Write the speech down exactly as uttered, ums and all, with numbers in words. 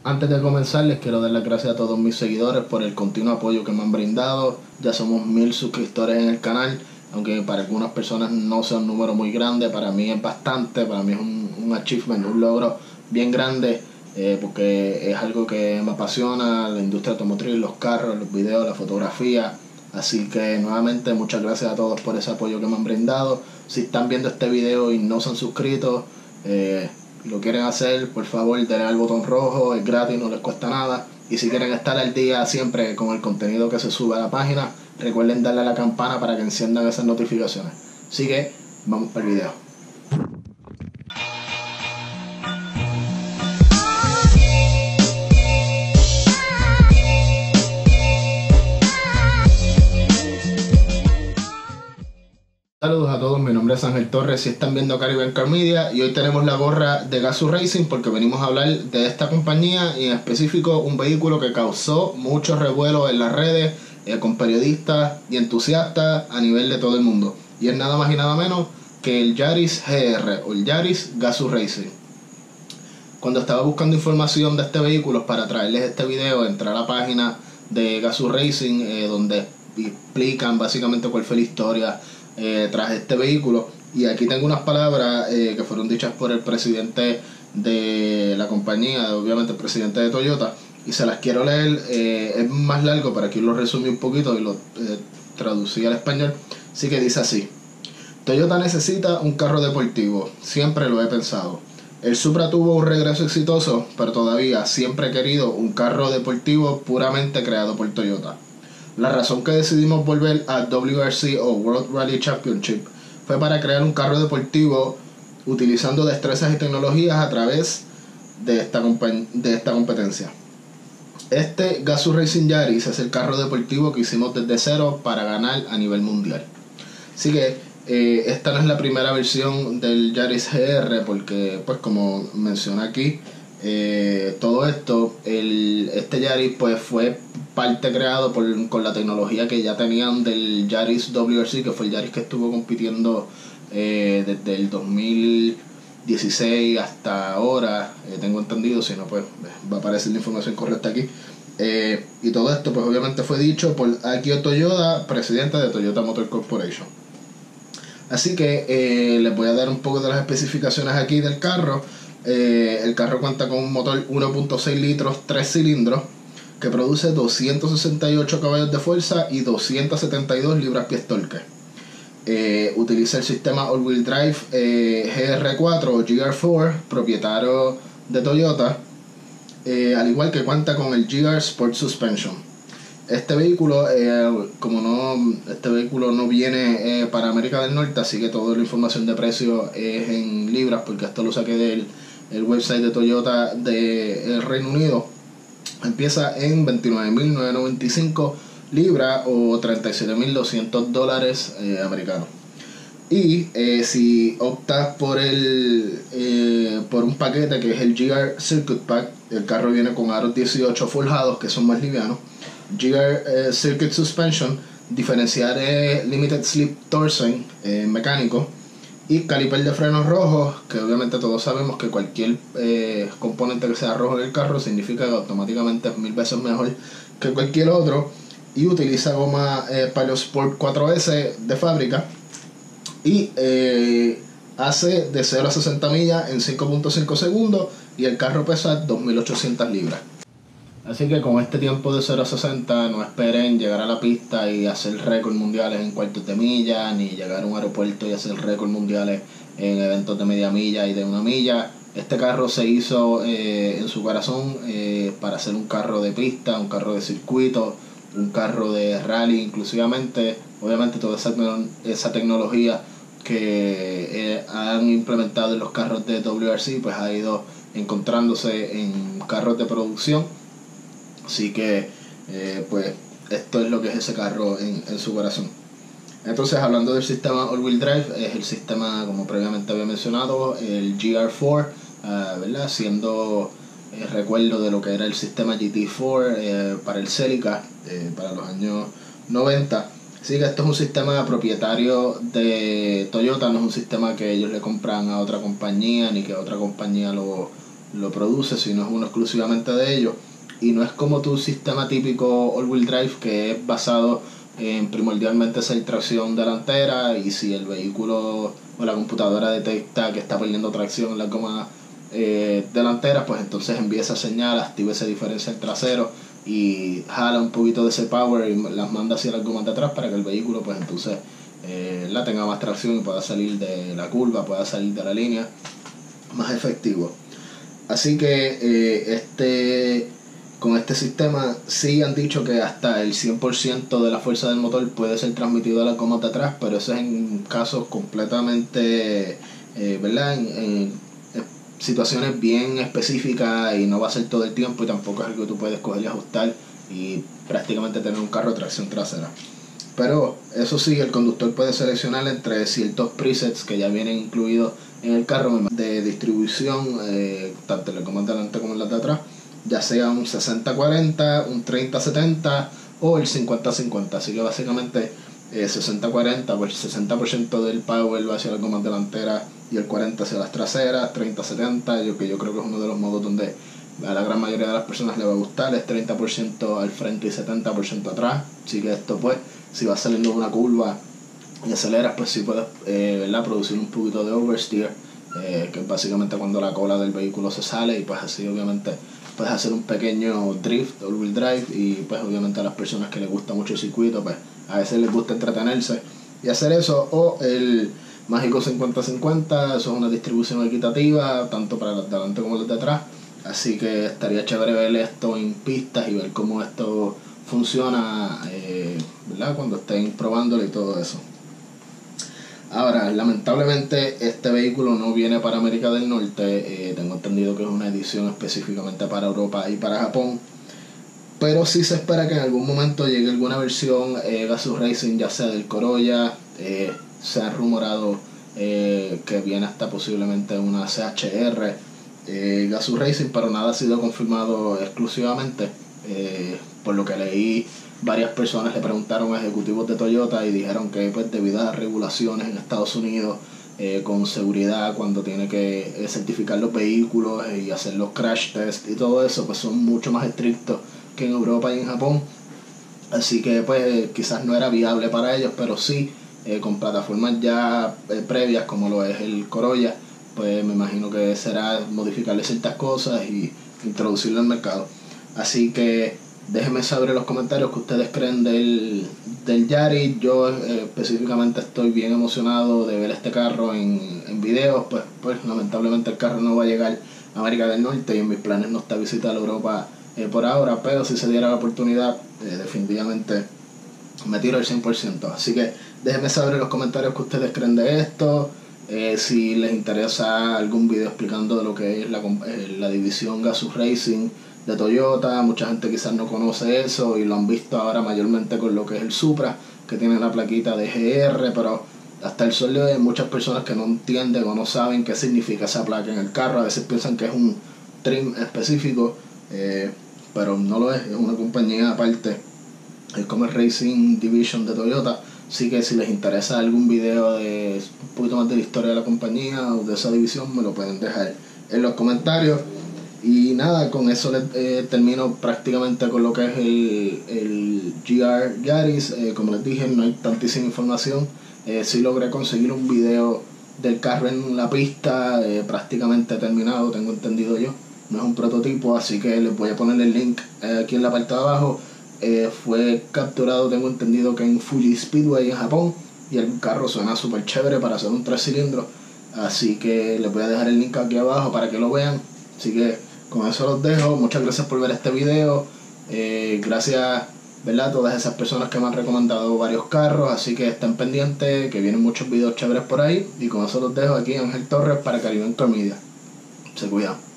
Antes de comenzar, les quiero dar las gracias a todos mis seguidores por el continuo apoyo que me han brindado. Ya somos mil suscriptores en el canal, aunque para algunas personas no sea un número muy grande, para mí es bastante, para mí es un, un achievement, un logro bien grande, eh, porque es algo que me apasiona, la industria automotriz, los carros, los videos, la fotografía. Así que nuevamente muchas gracias a todos por ese apoyo que me han brindado. Si están viendo este video y no se han suscrito, eh, lo quieren hacer, por favor denle al botón rojo, es gratis, no les cuesta nada. Y si quieren estar al día siempre con el contenido que se sube a la página, recuerden darle a la campana para que enciendan esas notificaciones. Así que vamos para el video. Saludos a todos, mi nombre es Ángel Torres y están viendo Caribbean Car Media, y hoy tenemos la gorra de Gazoo Racing porque venimos a hablar de esta compañía y en específico un vehículo que causó mucho revuelo en las redes, eh, con periodistas y entusiastas a nivel de todo el mundo, y es nada más y nada menos que el Yaris G R o el Yaris Gazoo Racing. Cuando estaba buscando información de este vehículo para traerles este video, entré a la página de Gazoo Racing, eh, donde explican básicamente cuál fue la historia Eh, tras este vehículo, y aquí tengo unas palabras eh, que fueron dichas por el presidente de la compañía, obviamente el presidente de Toyota, y se las quiero leer. Eh, es más largo, pero aquí lo resumí un poquito y lo eh, traducí al español. Así que dice así: Toyota necesita un carro deportivo, siempre lo he pensado. El Supra tuvo un regreso exitoso, pero todavía siempre he querido un carro deportivo puramente creado por Toyota. La razón que decidimos volver a W R C o World Rally Championship fue para crear un carro deportivo utilizando destrezas y tecnologías a través de esta, de esta competencia. Este Gazoo Racing Yaris es el carro deportivo que hicimos desde cero para ganar a nivel mundial. Así que eh, esta no es la primera versión del Yaris G R, porque pues como menciona aquí, Eh, todo esto, el, este Yaris pues fue parte creado por, con la tecnología que ya tenían del Yaris W R C, que fue el Yaris que estuvo compitiendo eh, desde el dos mil dieciséis hasta ahora, eh, tengo entendido, si no pues va a aparecer la información correcta aquí. Eh, y todo esto pues obviamente fue dicho por Akio Toyoda, presidente de Toyota Motor Corporation. Así que eh, les voy a dar un poco de las especificaciones aquí del carro. Eh, el carro cuenta con un motor uno punto seis litros, tres cilindros, que produce doscientos sesenta y ocho caballos de fuerza y doscientas setenta y dos libras-pies torque. Eh, utiliza el sistema All-Wheel Drive eh, G R cuatro o G R cuatro, propietario de Toyota, eh, al igual que cuenta con el G R Sport Suspension. Este vehículo, eh, como no, este vehículo no viene eh, para América del Norte, así que toda la información de precio es en libras, porque esto lo saqué del el website de Toyota del Reino Unido. Empieza en veintinueve mil novecientos noventa y cinco libras o treinta y siete mil doscientos dólares eh, americanos. Y eh, si optas por el eh, por un paquete que es el G R Circuit Pack, el carro viene con aros dieciocho forjados que son más livianos, G R eh, Circuit Suspension, diferencial eh, Limited Slip Torsen eh, mecánico, y caliper de frenos rojos, que obviamente todos sabemos que cualquier eh, componente que sea rojo en el carro significa que automáticamente es mil veces mejor que cualquier otro. Y utiliza goma eh, Pilot Sport cuatro S de fábrica, y eh, hace de cero a sesenta millas en cinco punto cinco segundos, y el carro pesa dos mil ochocientas libras. Así que con este tiempo de cero a sesenta no esperen llegar a la pista y hacer récords mundiales en cuartos de milla, ni llegar a un aeropuerto y hacer récords mundiales en eventos de media milla y de una milla. Este carro se hizo eh, en su corazón eh, para ser un carro de pista, un carro de circuito, un carro de rally inclusivamente. Obviamente toda esa, esa tecnología que eh, han implementado en los carros de W R C pues ha ido encontrándose en carros de producción. Así que eh, pues esto es lo que es ese carro en, en su corazón. Entonces, hablando del sistema All-Wheel Drive, es el sistema, como previamente había mencionado, el G R cuatro, uh, ¿verdad? Siendo eh, recuerdo de lo que era el sistema G T cuatro eh, para el Celica eh, para los años noventa. Así que esto es un sistema propietario de Toyota, no es un sistema que ellos le compran a otra compañía, ni que otra compañía lo, lo produce, sino es uno exclusivamente de ellos. Y no es como tu sistema típico all-wheel drive, que es basado en primordialmente ser tracción delantera, y si el vehículo o la computadora detecta que está perdiendo tracción en la goma eh, delantera, pues entonces envía esa señal, activa ese diferencial trasero y jala un poquito de ese power y las manda hacia las gomas de atrás para que el vehículo pues entonces eh, la tenga más tracción y pueda salir de la curva, pueda salir de la línea más efectivo. Así que eh, este con este sistema sí han dicho que hasta el cien por ciento de la fuerza del motor puede ser transmitido a las gomas de atrás, pero eso es en casos completamente eh, ¿verdad? En, en, situaciones bien específicas, y no va a ser todo el tiempo, y tampoco es algo que tú puedes coger y ajustar y prácticamente tener un carro de tracción trasera. Pero eso sí, el conductor puede seleccionar entre ciertos presets que ya vienen incluidos en el carro de distribución, eh, tanto en las gomas de delante como en las de atrás, ya sea un sesenta cuarenta, un treinta setenta o el cincuenta cincuenta. Así que básicamente eh, sesenta cuarenta, pues el sesenta por ciento del power va hacia las gomas delanteras y el cuarenta por ciento hacia las traseras, treinta setenta, yo que yo creo que es uno de los modos donde a la gran mayoría de las personas le va a gustar, es treinta por ciento al frente y setenta por ciento atrás. Así que esto pues, si vas saliendo de una curva y aceleras, pues sí puedes eh, ¿verdad? producir un poquito de oversteer, eh, que es básicamente cuando la cola del vehículo se sale, y pues así obviamente puedes hacer un pequeño drift, all-wheel drive, y pues obviamente a las personas que les gusta mucho el circuito, pues a veces les gusta entretenerse y hacer eso. O el mágico cincuenta cincuenta, eso es una distribución equitativa tanto para los de adelante como los de atrás, así que estaría chévere ver esto en pistas y ver cómo esto funciona, eh, ¿verdad? Cuando estén probándolo y todo eso. Ahora, lamentablemente este vehículo no viene para América del Norte, eh, tengo entendido que es una edición específicamente para Europa y para Japón, pero sí se espera que en algún momento llegue alguna versión eh, Gazoo Racing, ya sea del Corolla, eh, se ha rumorado eh, que viene hasta posiblemente una C H R eh, Gazoo Racing, pero nada ha sido confirmado exclusivamente. Eh, por lo que leí, varias personas le preguntaron a ejecutivos de Toyota y dijeron que pues debido a las regulaciones en Estados Unidos eh, con seguridad, cuando tiene que eh, certificar los vehículos y hacer los crash tests y todo eso, pues son mucho más estrictos que en Europa y en Japón. Así que pues quizás no era viable para ellos, pero sí eh, con plataformas ya eh, previas como lo es el Corolla, pues me imagino que será modificarle ciertas cosas y introducirlo al mercado. Así que déjenme saber en los comentarios qué ustedes creen del, del Yaris. Yo eh, específicamente estoy bien emocionado de ver este carro en, en videos, pues, pues lamentablemente el carro no va a llegar a América del Norte y en mis planes no está visitar Europa eh, por ahora, pero si se diera la oportunidad, eh, definitivamente me tiro el cien por ciento. Así que déjenme saber en los comentarios qué ustedes creen de esto. Eh, si les interesa algún video explicando de lo que es la, eh, la división Gazoo Racing de Toyota, mucha gente quizás no conoce eso y lo han visto ahora mayormente con lo que es el Supra, que tiene la plaquita de G R, pero hasta el sol de hoy hay muchas personas que no entienden o no saben qué significa esa placa en el carro. A veces piensan que es un trim específico, eh, pero no lo es, es una compañía aparte, es como el Racing Division de Toyota. Así que si les interesa algún video de un poquito más de la historia de la compañía o de esa división, me lo pueden dejar en los comentarios. Y nada, con eso les, eh, termino prácticamente con lo que es el, el G R Yaris. Eh, como les dije, no hay tantísima información. Eh, sí logré conseguir un video del carro en la pista, eh, prácticamente terminado, tengo entendido yo. No es un prototipo, así que les voy a poner el link eh, aquí en la parte de abajo. Eh, fue capturado, tengo entendido que en Fuji Speedway en Japón, y el carro suena súper chévere para hacer un tres cilindros, así que les voy a dejar el link aquí abajo para que lo vean. Así que con eso los dejo, muchas gracias por ver este video, eh, gracias, ¿verdad?, a todas esas personas que me han recomendado varios carros, así que estén pendientes que vienen muchos videos chéveres por ahí, y con eso los dejo aquí Ángel Torres para Caribbean Car Media. Se cuidan.